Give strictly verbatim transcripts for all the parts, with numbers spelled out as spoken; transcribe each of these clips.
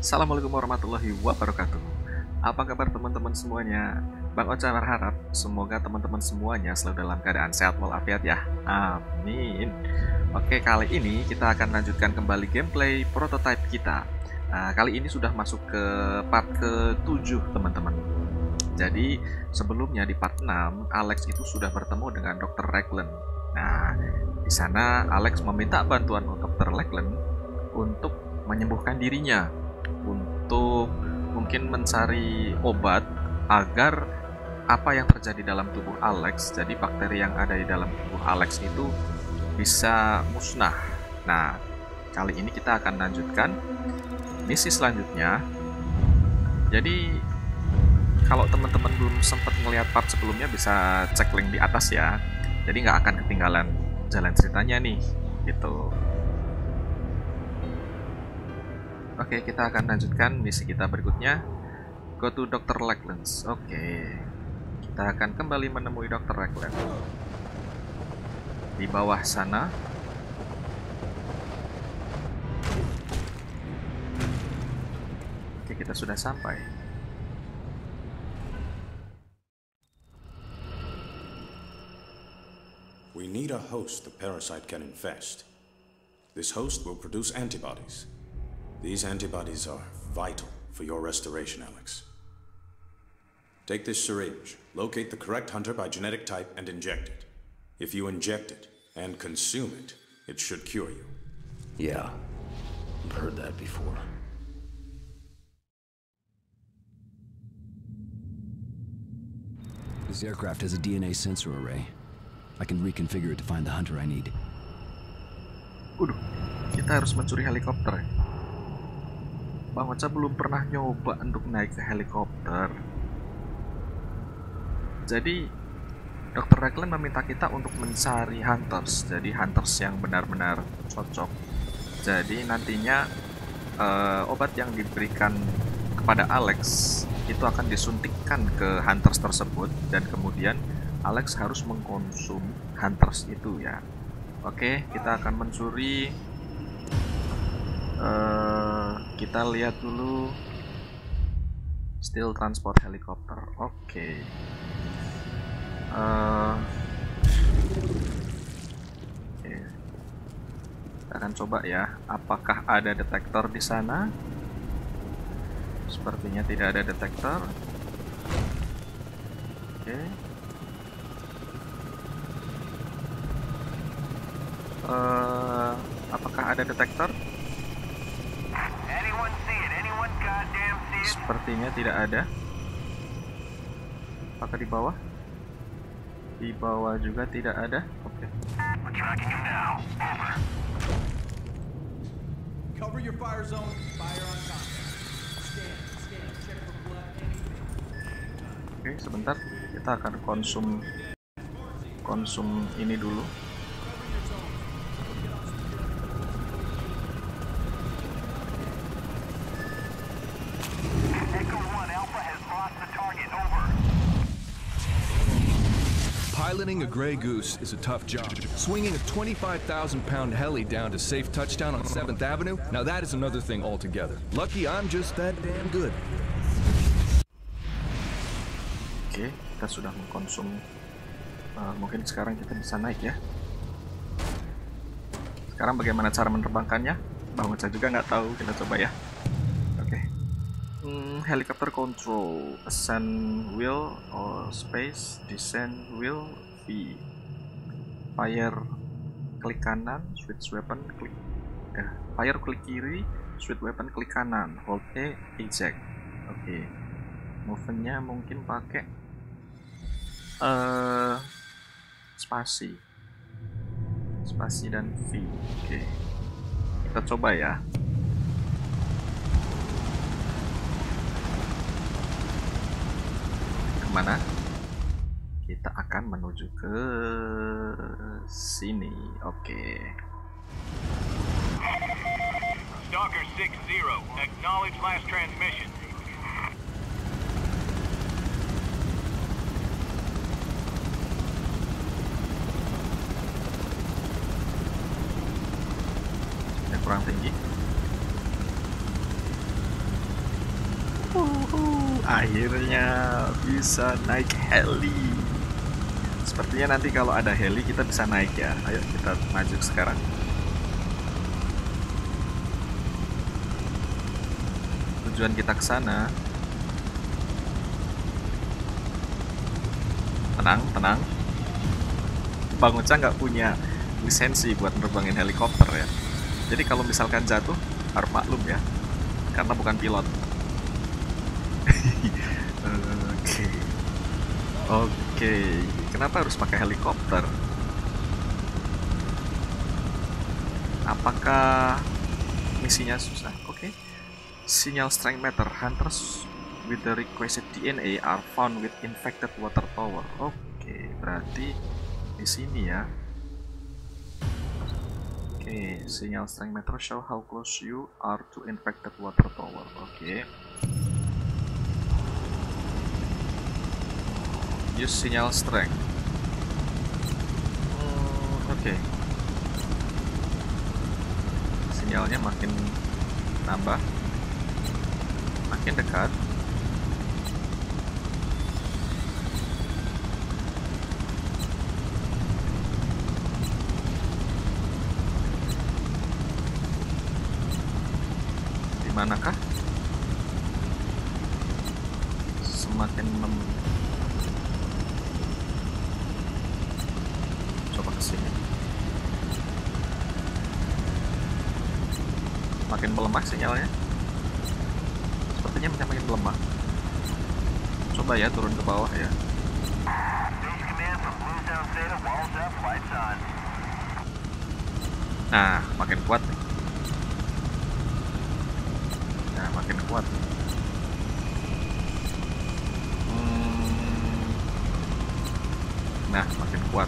Assalamualaikum warahmatullahi wabarakatuh. Apa kabar teman-teman semuanya? Bang Ocha berharap semoga teman-teman semuanya selalu dalam keadaan sehat walafiat ya. Amin. Oke, kali ini kita akan lanjutkan kembali gameplay prototype kita. Nah, kali ini sudah masuk ke part ke tujuh teman-teman. Jadi sebelumnya di part enam Alex itu sudah bertemu dengan dokter Raglan. Nah, di sana Alex meminta bantuan dokter Raglan untuk menyembuhkan dirinya, untuk mungkin mencari obat agar apa yang terjadi dalam tubuh Alex, jadi bakteri yang ada di dalam tubuh Alex itu bisa musnah. Nah, kali ini kita akan lanjutkan misi selanjutnya. Jadi kalau teman-teman belum sempat ngelihat part sebelumnya bisa cek link di atas ya. Jadi nggak akan ketinggalan jalan ceritanya nih, gitu. Oke, kita akan lanjutkan misi kita berikutnya. Go to dokter Raglan. Oke, kita akan kembali menemui dokter Raglan di bawah sana. Oke, kita sudah sampai. We need a host the parasite can infest. This host will produce antibodies. These antibodies are vital for your restoration, Alex. Take this syringe, locate the correct hunter by genetic type, and inject it. If you inject it and consume it, it should cure you. Yeah, I've heard that before. This aircraft has a D N A sensor array. I can reconfigure it to find the hunter I need. Waduh, kita harus mencuri helikopter. Bang Ocha belum pernah nyoba untuk naik ke helikopter. Jadi dokter Raglan meminta kita untuk mencari hunters. Jadi hunters yang benar-benar cocok. Jadi nantinya uh, obat yang diberikan kepada Alex itu akan disuntikkan ke hunters tersebut, dan kemudian Alex harus mengkonsum hunters itu ya. Oke, kita akan mencuri. Uh, kita lihat dulu. Steel transport helicopter. Oke. Uh, Oke. Kita akan coba ya. Apakah ada detektor di sana? Sepertinya tidak ada detektor. Oke. Uh, apakah ada detektor? Sepertinya tidak ada. Apakah di bawah? Di bawah juga tidak ada. Oke. Oke, sebentar. Kita akan konsum konsum ini dulu. Piloting a Grey Goose is a tough job. Swinging a twenty-five thousand pound heli down to safe touchdown on seventh Avenue, now that is another thing altogether. Lucky I'm just that damn good. Oke, kita sudah mengkonsum. Uh, mungkin sekarang kita bisa naik ya. Sekarang bagaimana cara menerbangkannya? Bang Ocha juga nggak tahu. Kita coba ya. Oke. Hmm, helicopter control, ascent wheel or space, descent wheel V. Fire klik kanan, switch weapon klik. Eh, fire klik kiri, switch weapon klik kanan, hold E, eject. Oke. Movement-nya mungkin pakai uh, spasi. Spasi dan V. Oke. Kita coba ya. Kemana? Kita akan menuju ke sini. Oke. Stalker six zero, acknowledge last transmission. Yang kurang tinggi. Uhuh, akhirnya bisa naik heli. Sepertinya nanti kalau ada heli kita bisa naik ya. Ayo kita maju sekarang. Tujuan kita ke sana. Tenang, tenang. Bang Uca nggak punya lisensi buat nerbangin helikopter ya. Jadi kalau misalkan jatuh harus maklum ya, karena bukan pilot. Oke, oke. Kenapa harus pakai helikopter? Apakah misinya susah? Oke. Signal strength meter. Hunters with the requested D N A are found with infected water tower. Oke, berarti di sini ya. Oke, signal strength meter show how close you are to infected water tower. Oke. Use signal strength. Hmm, Oke. Sinyalnya makin nambah, makin dekat. Manakah? Semakin mem coba kesini. Makin melemah sinyalnya. Sepertinya makin melemah. Coba ya turun ke bawah ya. Nah, makin kuat nih. Makin kuat. Hmm. Nah, makin kuat.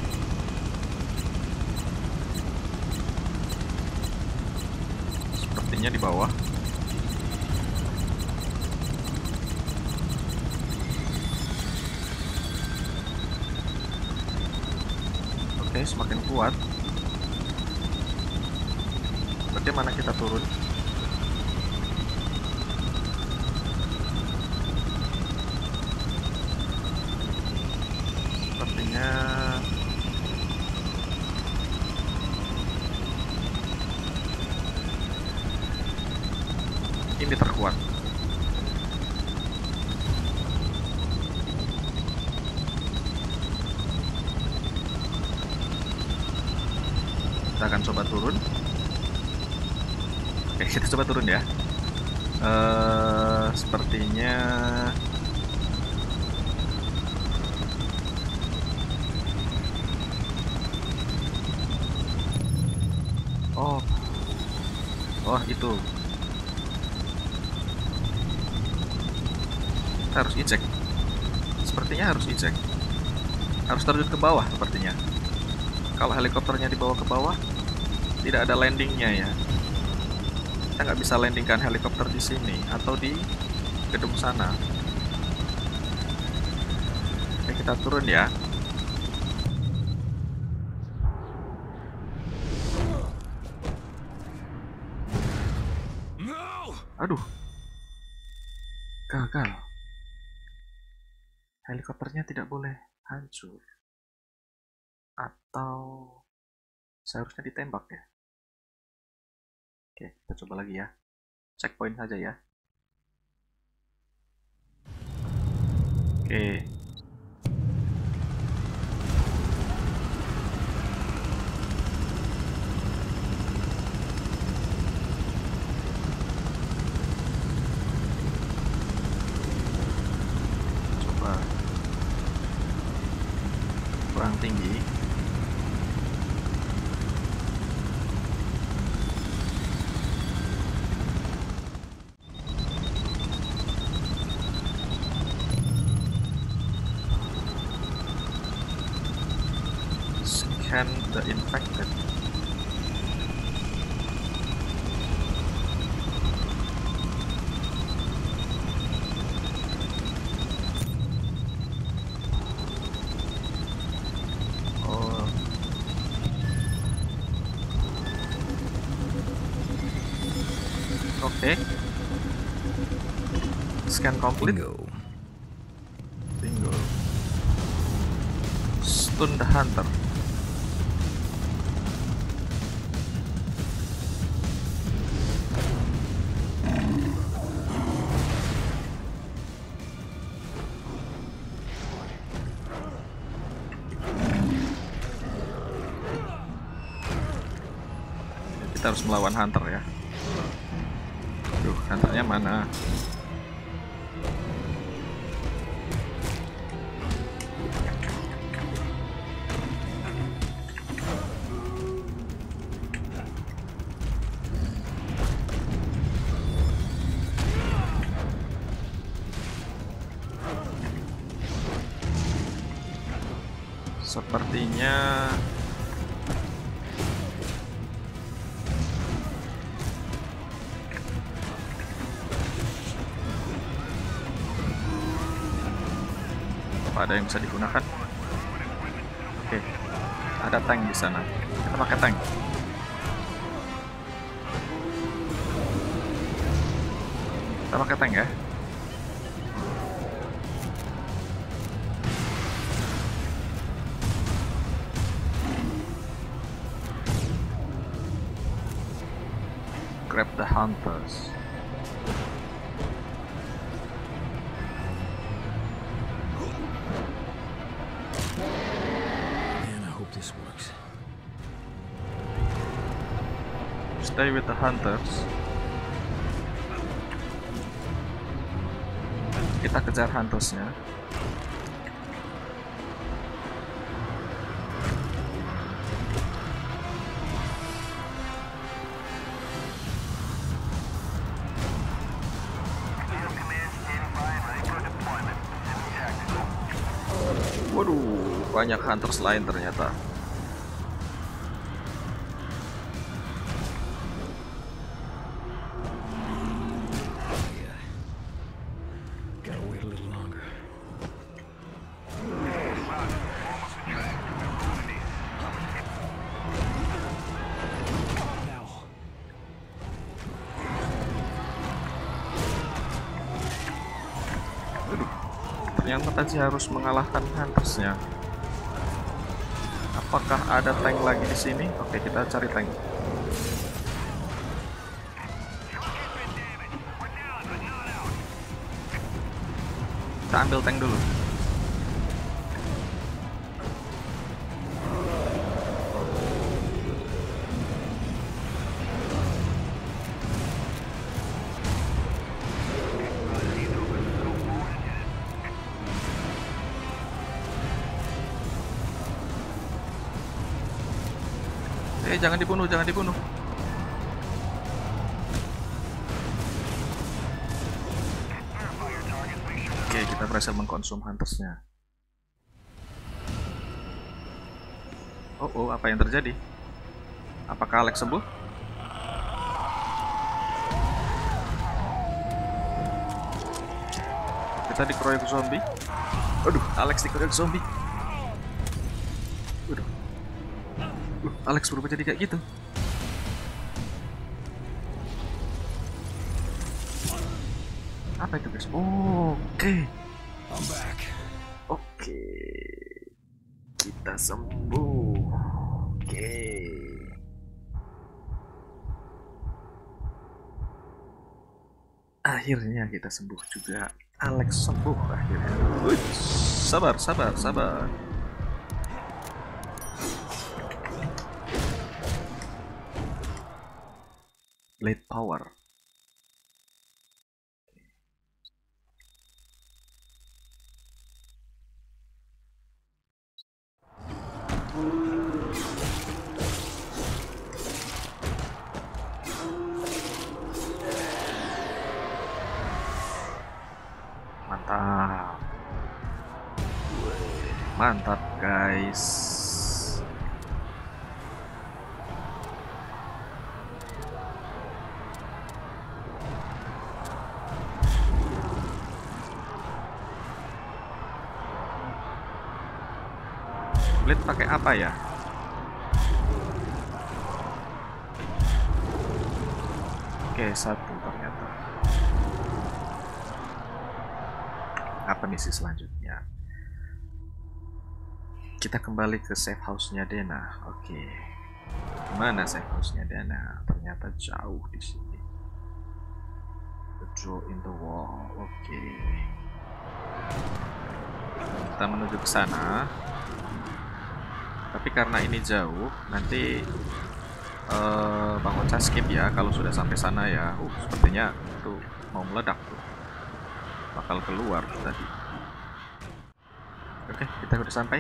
Sepertinya di bawah. Oke, semakin kuat. Bagaimana kita turun? Ini terkuat. Kita akan coba turun. Oke, kita coba turun ya. Uh, sepertinya oh, oh itu. Kita harus eject. Sepertinya harus eject. Harus terjun ke bawah sepertinya. Kalau helikopternya dibawa ke bawah, tidak ada landingnya ya. Kita nggak bisa landingkan helikopter di sini atau di gedung sana. Oke, kita turun ya. Aduh, gagal. Helikopternya tidak boleh hancur. Atau seharusnya ditembak ya. Oke, kita coba lagi ya. Checkpoint saja ya. Oke. Coba kurang tinggi. Scan the infected. Oh. Oke. Scan complete. Bingo. Bingo. Stun the hunter. Kita harus melawan hunter ya. Duh, hunternya mana? Sepertinya apa ada yang bisa digunakan? Oke, ada tank di sana. Kita pakai tank. Kita pakai tank ya. Grab the hunters. Man, I hope this works. Stay with the hunters. Kita kejar huntersnya. Waduh, banyak hunters lain ternyata. Gotta wait a little longer. Now. Aduh, ternyata tadi harus mengalahkan huntersnya. Apakah ada tank lagi di sini? Oke, kita cari tank. Kita ambil tank dulu. Eh, jangan dibunuh, jangan dibunuh. Oke, kita berhasil mengkonsum huntersnya. Oh, oh, apa yang terjadi? Apakah Alex sembuh? Kita dikeroyok zombie. Aduh, Alex dikeroyok zombie. Waduh. Uh, Alex berubah jadi kayak gitu. Apa itu guys? Oh, oke. Okay. I'm back. Oke. Okay. Kita sembuh. Oke. Okay. Akhirnya kita sembuh juga. Alex sembuh akhirnya. Uish, sabar, sabar, sabar. Blade power. Mantap. Mantap guys. Blade pakai apa ya? Oke, satu ternyata. apa misi selanjutnya? Kita kembali ke safe house-nya Dana. Oke. Mana safe house-nya Dana? Ternyata jauh di sini. The draw in the wall. Oke. Kita menuju ke sana. Tapi karena ini jauh, nanti uh, Bang Ocha skip ya kalau sudah sampai sana ya. Uh, sepertinya itu mau meledak tuh. Bakal keluar tadi. Oke, kita udah sampai.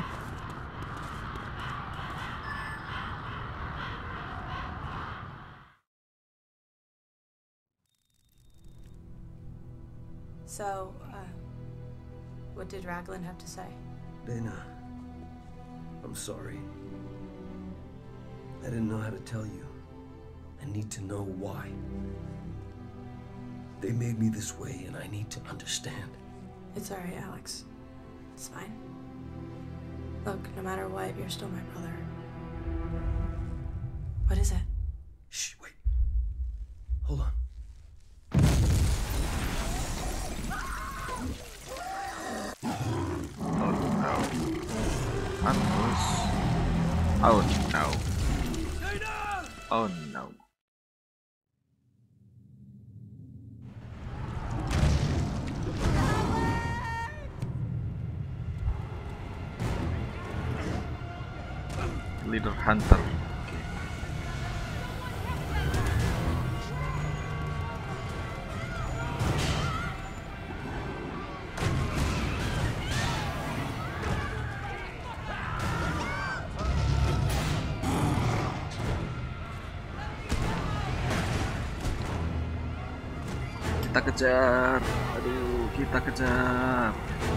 So, uh, what did Raglan have to say? Dana, I'm sorry. I didn't know how to tell you. I need to know why. They made me this way, and I need to understand. It's alright, Alex. It's fine. Look, no matter what, you're still my brother. What is it? Shh, wait. Hold on. Oh no. Oh no. Leader Hunter. Kita kejar, aduh, kita kejar.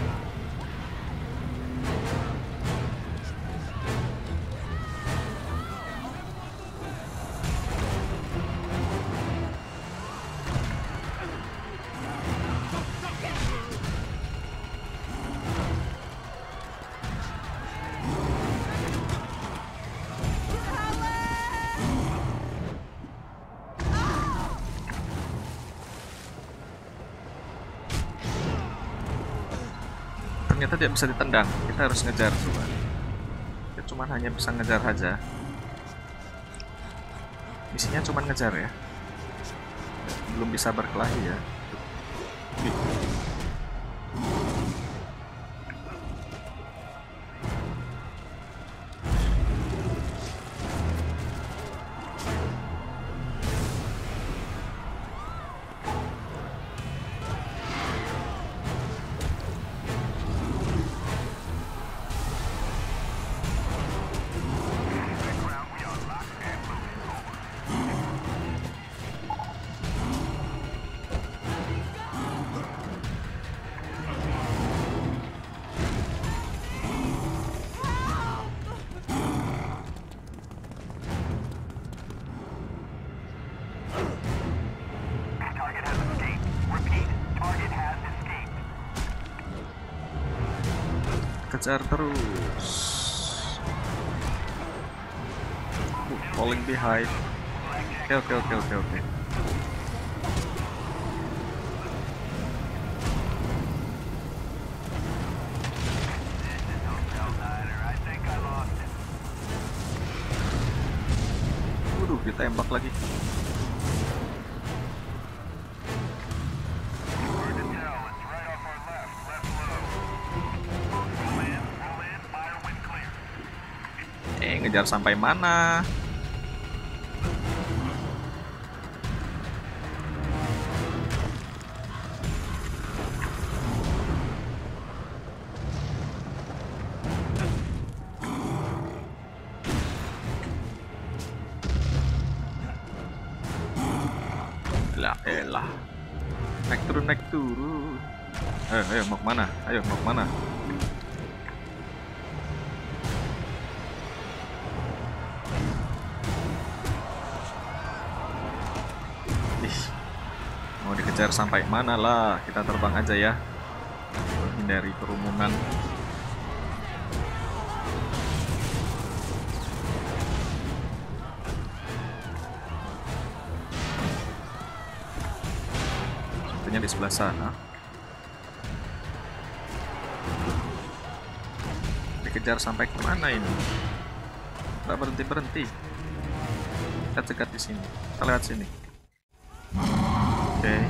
Ternyata dia bisa ditendang. Kita harus ngejar coba. Kita cuma hanya bisa ngejar aja. Misinya cuma ngejar ya. Belum bisa berkelahi ya. Kejar terus. Uh, falling behind. Oke oke oke oke oke. Waduh, ditembak lagi. Ngejar sampai mana? Lah elah. Naik turun naik turun. Ayo ayo mau kemana? Ayo mau kemana? Mau dikejar sampai mana lah, kita terbang aja ya, menghindari kerumunan. Sepertinya di sebelah sana. kejar sampai kemana ini? Nggak berhenti berhenti. Kita cegat di sini. Kita lewat sini. Oke. Okay.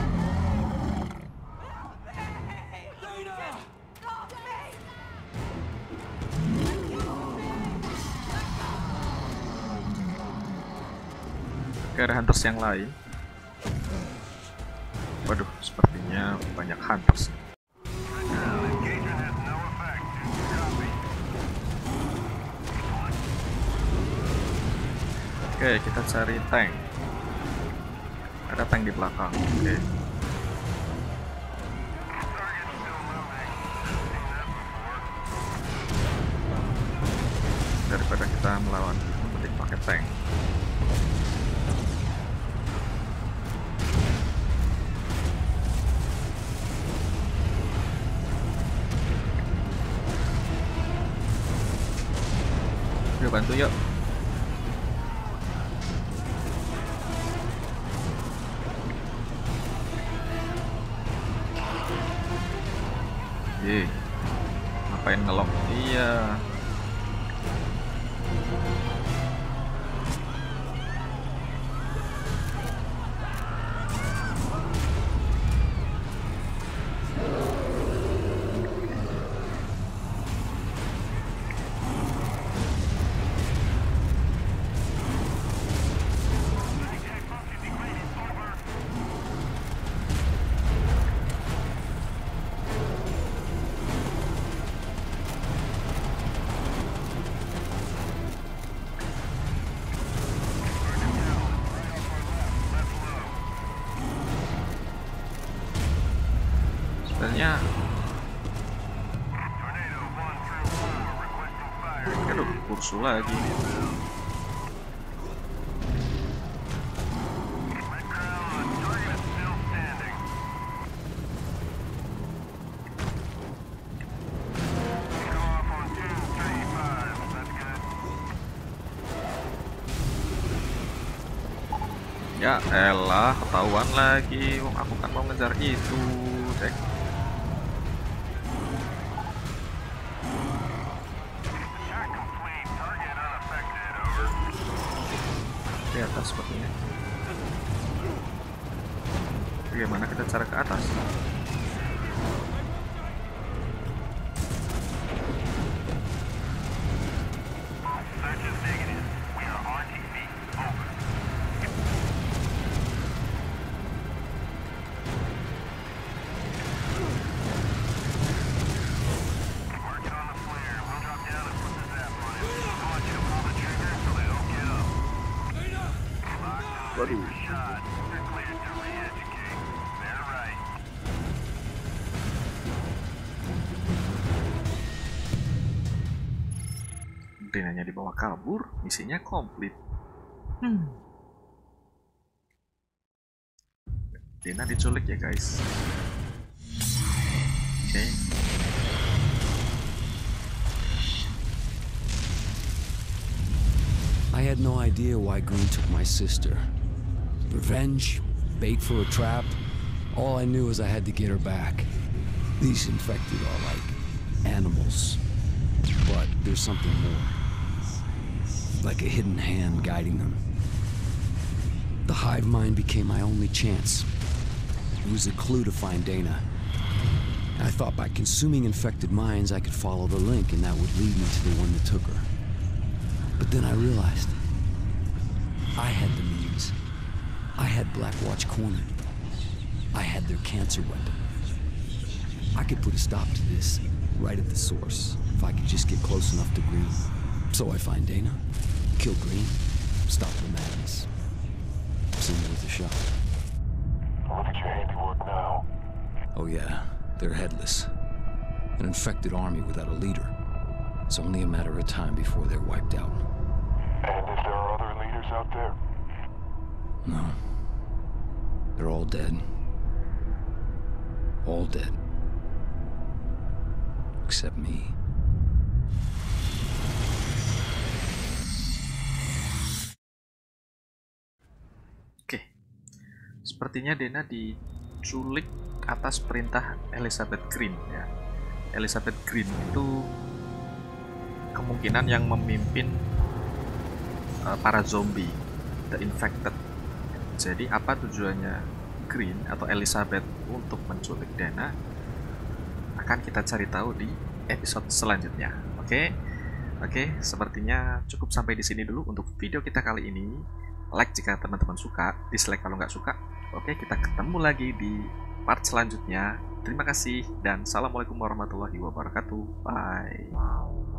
Oke, ada hunters yang lain. Waduh, sepertinya banyak hunters. Oke, kita cari tank. Ada tank di belakang. Oke. Daripada kita melawan, mending pakai tank. Yuk bantu yuk. Ye, ngapain ngelok? Iya. Sebenarnya aduh, kursu lagi. Ya elah, ketahuan lagi. Wong aku kan mau ngejar itu, cek. Di atas sepertinya. Bagaimana kita cara ke atas? Waduh. Denanya dibawa kabur, misinya komplit. Hmm. Dena diculik ya guys. Oke. Okay. I had no idea why Green took my sister. Revenge, bait for a trap. All I knew is I had to get her back. These infected are like animals, but there's something more. Like a hidden hand guiding them. The hive mind became my only chance. It was a clue to find Dana. I thought by consuming infected minds I could follow the link and that would lead me to the one that took her. But then I realized I had the means. I had Blackwatch cornered. I had their cancer weapon. I could put a stop to this right at the source if I could just get close enough to Green. So I find Dana, kill Green, stop the madness. Seemed worth a shot. Look at your handiwork now. Oh yeah, they're headless. An infected army without a leader. It's only a matter of time before they're wiped out. And if there are other leaders out there? No. They're all dead. All dead. Except me. Oke. Sepertinya Dana diculik atas perintah Elizabeth Green ya. Elizabeth Green itu kemungkinan yang memimpin uh, para zombie, the infected. Jadi apa tujuannya Green atau Elizabeth untuk menculik Dana akan kita cari tahu di episode selanjutnya. Oke, okay? oke, okay, sepertinya cukup sampai di sini dulu untuk video kita kali ini. Like jika teman-teman suka, dislike kalau nggak suka. Oke, okay, kita ketemu lagi di part selanjutnya. Terima kasih dan assalamualaikum warahmatullahi wabarakatuh. Bye.